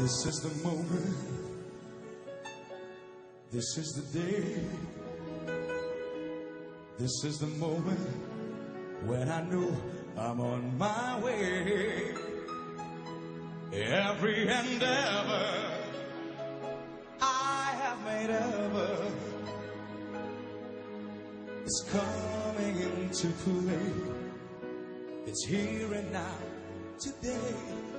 This is the moment, this is the day, this is the moment when I know I'm on my way. Every endeavor I have made ever is coming into play. It's here and now, today.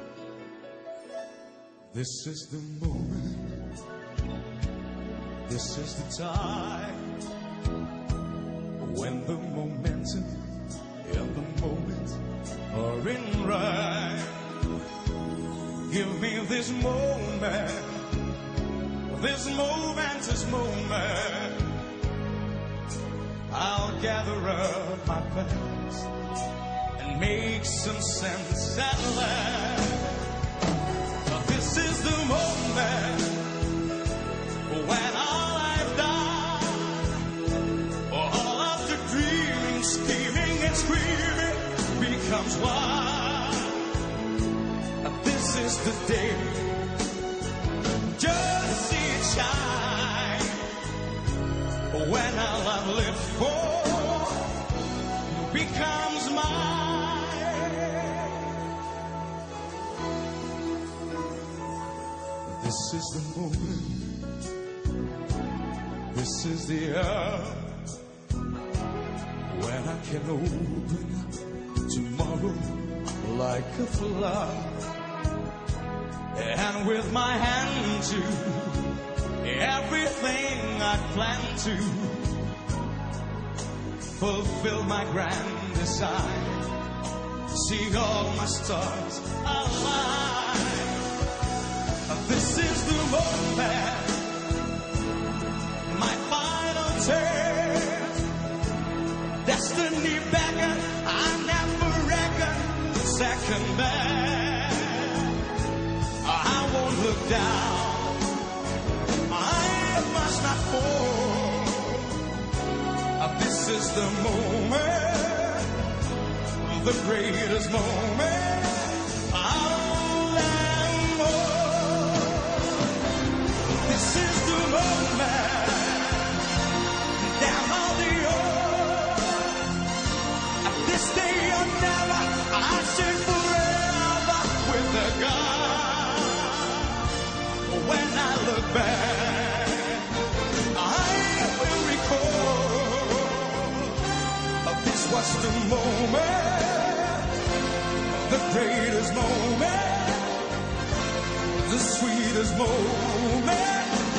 This is the moment, this is the time, when the momentum and the moment are in rhyme. Give me this moment, this momentous moment. I'll gather up my past and make some sense at last. This is the moment when all I've done, all of the dreaming, scheming and screaming becomes one. This is the day, just see it shine, when all I've lived for becomes mine. This is the moment, this is the hour, when I can open up tomorrow like a flower, and with my hand to everything I plan to fulfill my grand design, see all my stars align. This is the moment, my final test. Destiny beckon, I never reckon second best. I won't look down, I must not fall. This is the moment, the greatest moment I'll ever know. This is the moment, damn all the earth. This day or never, I say forever with the God. When I look back, I will recall this was the moment, the greatest moment, the sweetest moment.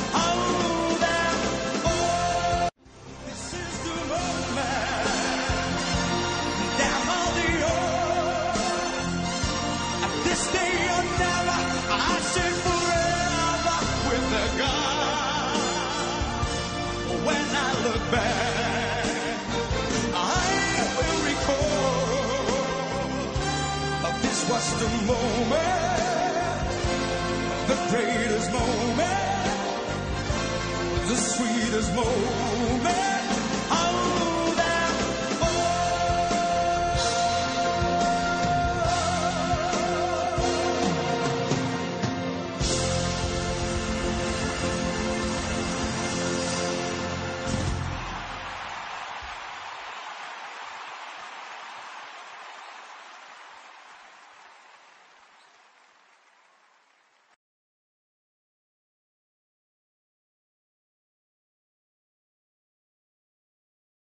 This is the moment, damn all the earth. This day or never, I say forever with the God. When I look back, I will recall this was the moment, the greatest moment, the sweetest moment.